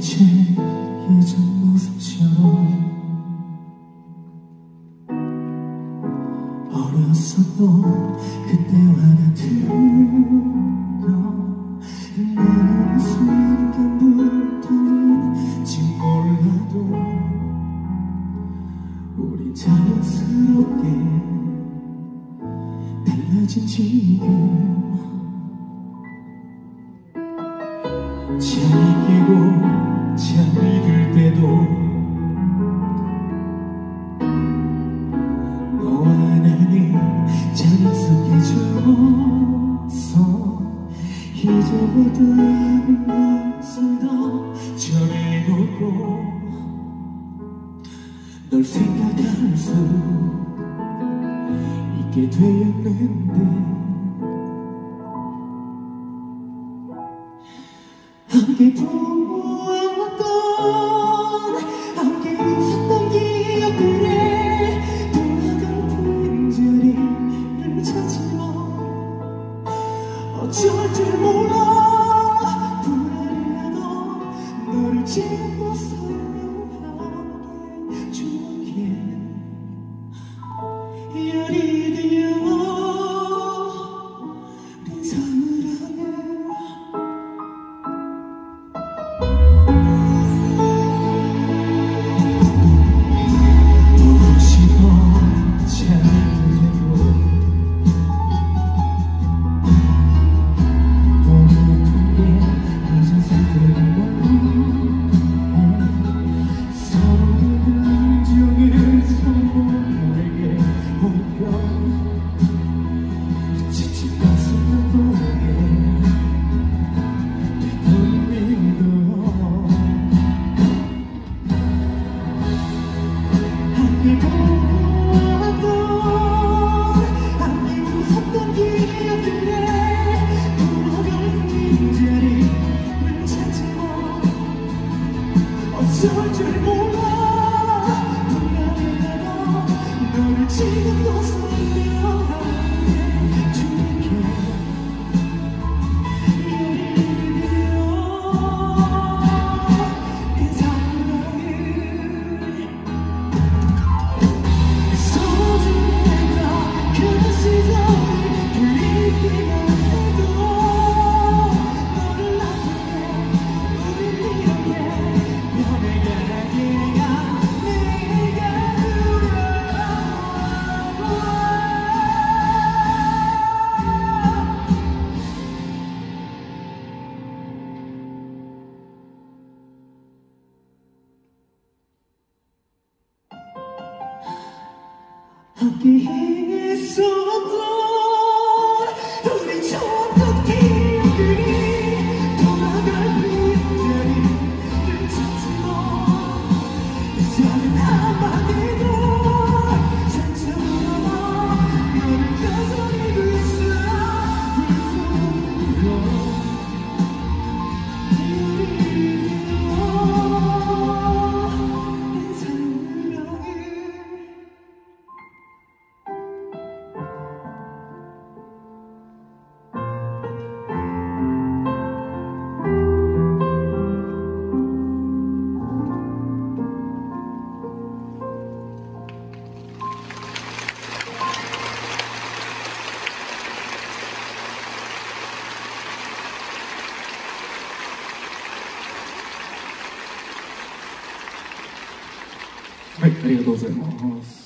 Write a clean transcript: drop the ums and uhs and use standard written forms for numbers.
이제 예전 모습처럼 어렸었던 그때와 같은 거 나는 순간부터인지 몰라도 우린 자연스럽게 달라진 지금 잠이 깨고 잠이 들 때도 너와 나는 자연스럽게 져서 잊어버린 것을 더 전해보고 널 생각할 수 있게 되었는데 함께 보았던 함께 웃었던 기억들에 돌아간 빈자리를 찾지마 어쩔 줄 몰라 불안해도 너를 지고 설명하게 추억해 열이 되어 내 사랑을 어쩔 줄 몰라 불안해도 너를 지금도 설명하게 줄게 열이 되어 내 사랑을 소중했던 그 시절을 돌리기만 해도 너를 낳았네 우릴 이렇게 함께 있었던 우리 처음부터 기억들이 돌아갈 빈자리를 찾지마 이제는 한마디도 상처가 너를 여전히 はい、ありがとうございます。